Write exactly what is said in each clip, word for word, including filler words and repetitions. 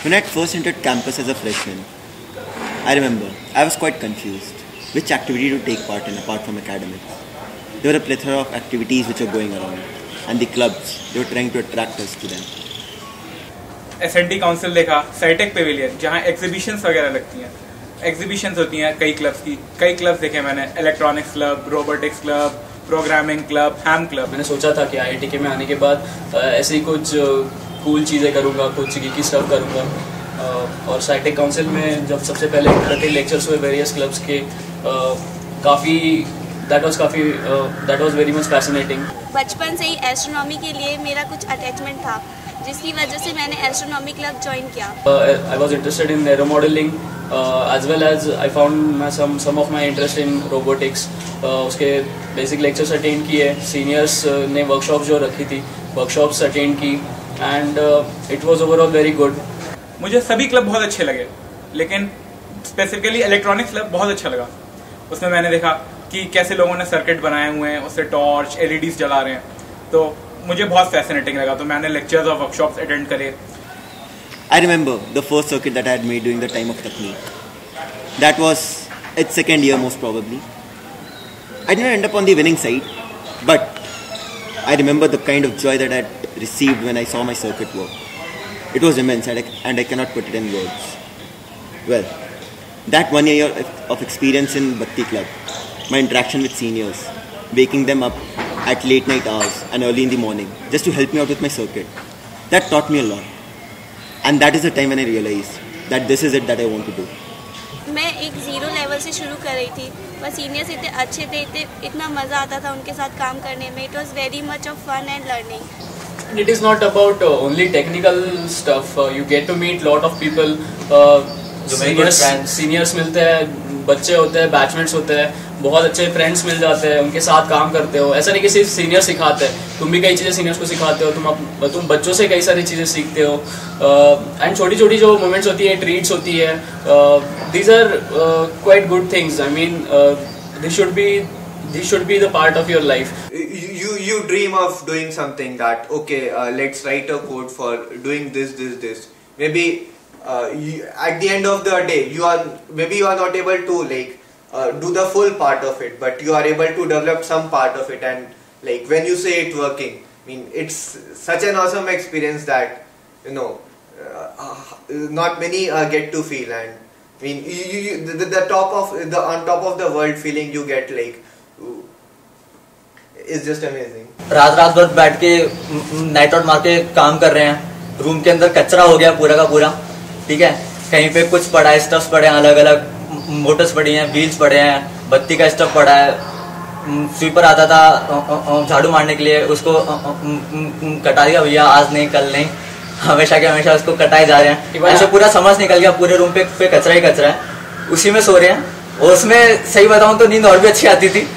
When I first entered campus as a freshman, I remember I was quite confused which activity to take part in apart from academics. There were a plethora of activities which were going around, and the clubs, they were trying to attract us to them. S N T council देखा, SciTech pavilion जहाँ exhibitions वगैरह लगती हैं, exhibitions होती हैं कई clubs की, कई क्लब्स देखे मैंने, electronics club, robotics club, programming club, ham club. मैंने सोचा था कि आई आई टी के में आने के बाद ऐसे ही कुछ कूल चीज़ें करूँगा, कुछ की स्टफ करूँगा. और साइटेक काउंसिल में जब सबसे पहले इंट्रोडक्टरी लेक्चर्स हुए वेरियस क्लब्स के, काफ़ी दैट वाज काफ़ी that was very much fascinating. बचपन से ही एस्ट्रोनॉमी के लिए मेरा कुछ अटैचमेंट था, जिसकी वजह से मैंने एस्ट्रोनॉमी क्लब ज्वाइन किया. I was interested in aero modelling as well as I found some some of my interest in robotics. उसके बेसिक लेक्चर्स अटेंड किए, सीनियर्स ने वर्कशॉप जो रखी थी वर्कशॉप्स अटेंड की, and it was overall very good. मुझे सभी club बहुत अच्छे लगे, लेकिन स्पेसिफिकली इलेक्ट्रॉनिक्स क्लब बहुत अच्छा लगा. उसमें मैंने देखा कि कैसे लोगों ने सर्किट बनाए हुए हैं, उससे टॉर्च, एल ई डीज जला रहे हैं, तो मुझे बहुत फैसिनेटिंग लगा. तो मैंने लेक्चर्स और वर्कशॉप्स अटेंड करे. I remember the first circuit that I had made during the time of technique. That was its second year most probably. I didn't end up on the winning side, but I remember the kind of joy that I had received when I saw my circuit work. It was immense, and I, and I cannot put it in words. Well, that one year of experience in Batti Club, my interaction with seniors, waking them up at late night hours and early in the morning just to help me out with my circuit, that taught me a lot. And that is the time when I realized that this is it that I want to do. मैं एक zero level से शुरू कर रही थी, पर seniors इतने अच्छे थे, इतने इतना मज़ा आता था उनके साथ काम करने में. It was very much of fun and learning. It is not about uh, only technical stuff. Uh, you get to meet lot of people. Uh, seniors, seniors मिलते हैं, बच्चे होते हैं, बैचमेट्स होते हैं, बहुत अच्छे फ्रेंड्स मिल जाते हैं, उनके साथ काम करते हो. ऐसा नहीं कि सिर्फ सीनियर सिखाते हैं, तुम भी कई चीज़ें सीनियर्स को सिखाते हो, तुम अप, तुम बच्चों से कई सारी चीज़ें सीखते हो. एंड छोटी छोटी जो मोमेंट्स होती है, ट्रीट्स होती है, these are quite good things. I mean this should be this should be the part of your life. You you dream of doing something that okay, uh, let's write a code for doing this this this. Maybe uh, you, at the end of the day, you are maybe you are not able to like uh, do the full part of it, but you are able to develop some part of it, and like when you say it working, I mean it's such an awesome experience that you know uh, uh, not many uh, get to feel. And I mean you, you the, the top of the on top of the world feeling you get like. It's just amazing. रात रात भर बैठ के night out मार के काम कर रहे हैं. रूम के अंदर कचरा हो गया पूरा का पूरा, ठीक है. कहीं पे कुछ पड़ा है, स्टफ्स पड़े हैं, अलग अलग मोटर्स पड़ी हैं, व्हील्स पड़े हैं, बत्ती का स्टफ पड़ा है. स्वीपर आता था झाड़ू मारने के लिए, उसको कटा दिया भैया, आज नहीं कल नहीं, हमेशा के हमेशा उसको कटाए जा रहे हैं. ऐसे पूरा समझ निकल गया, पूरे रूम पे, पे कचरा ही कचरा है. उसी में सो रहे हैं. और उसमें सही बताऊं तो नींद और भी अच्छी आती थी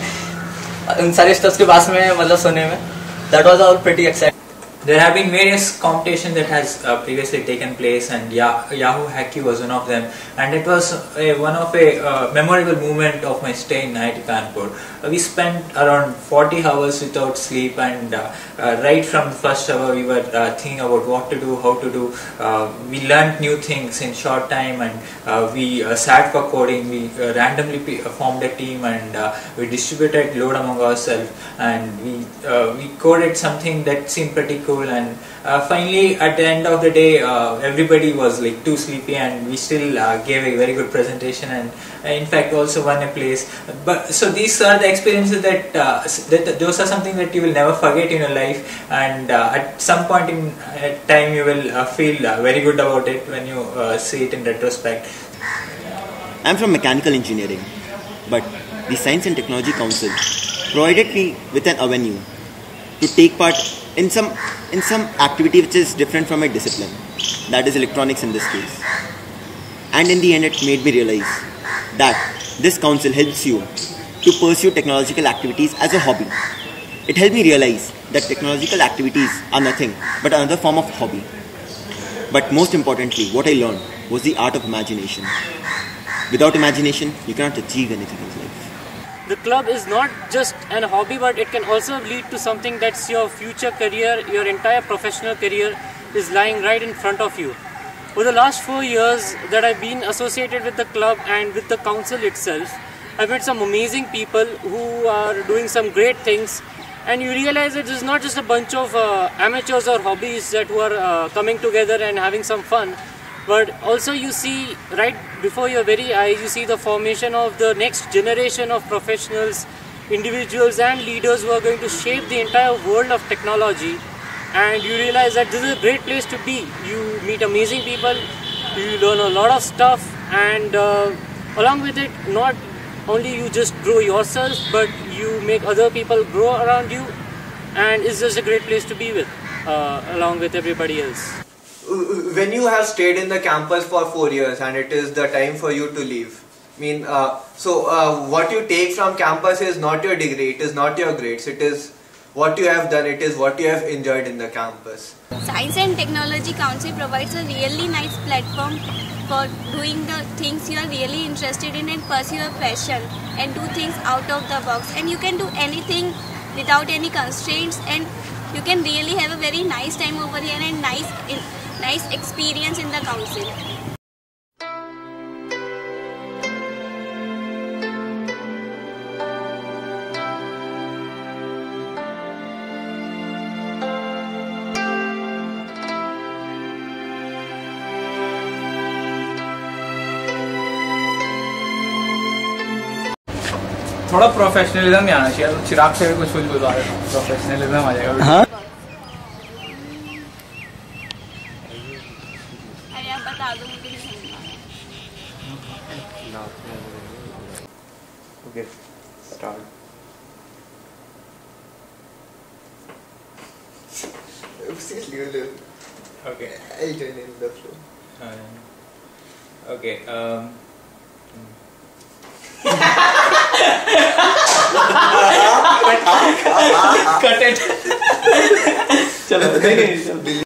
उन सारे स्टफ्स के पास में, मतलब सोने में. That was all pretty exciting. There have been various competitions that has uh, previously taken place, and Ya- Yahoo Hacky was one of them, and it was a, one of a uh, memorable moment of my stay in I I T Kanpur. Uh, we spent around forty hours without sleep, and uh, uh, right from the first hour we were uh, thinking about what to do, how to do. Uh, we learned new things in short time, and uh, we uh, sat for coding. We uh, randomly p- formed a team, and uh, we distributed load among ourselves, and we uh, we coded something that seemed pretty cool. And uh, finally, at the end of the day, uh, everybody was like too sleepy, and we still uh, gave a very good presentation, and uh, in fact also won a place. But so these are the experiences that, uh, that those are something that you will never forget in your life, and uh, at some point in uh, time you will uh, feel uh, very good about it when you uh, see it in retrospect. I'm from mechanical engineering, but the Science and Technology Council provided me with an avenue to take part in some in some activity which is different from my discipline, that is electronics in this case. And in the end it made me realize that this council helps you to pursue technological activities as a hobby. It helped me realize that technological activities are nothing but another form of hobby. But most importantly, what I learned was the art of imagination. Without imagination, you cannot achieve anything in life. The club is not just an hobby, but it can also lead to something that's your future career. Your entire professional career is lying right in front of you. For the last four years that I've been associated with the club and with the council itself, I've met some amazing people who are doing some great things, and you realize that this is not just a bunch of uh, amateurs or hobbies that who are uh, coming together and having some fun, but also you see right before your very eyes, you see the formation of the next generation of professionals, individuals and leaders who are going to shape the entire world of technology. And you realize that this is a great place to be. You meet amazing people, you learn a lot of stuff, and uh, along with it, not only you just grow yourself, but you make other people grow around you, and it's just a great place to be with, uh, along with everybody else. When you have stayed in the campus for four years and it is the time for you to leave, I mean, uh, so uh, what you take from campus is not your degree, it is not your grades, it is what you have done, it is what you have enjoyed in the campus. Science and Technology Council provides a really nice platform for doing the things you are really interested in and pursue your passion and do things out of the box. And you can do anything without any constraints, and you can really have a very nice time over here and nice, nice experience in the council. थोड़ा professionalism में आना चाहिए। चिराग से भी कुछ कुछ बुलवा रहे हो, प्रोफेशनलिज्म आ जाएगा। हाँ अरे आप बता दो मुझे। Okay start. Okay. I'll join in the flow. Uh, okay. Um. Cut it. चलो नहीं नहीं चलो।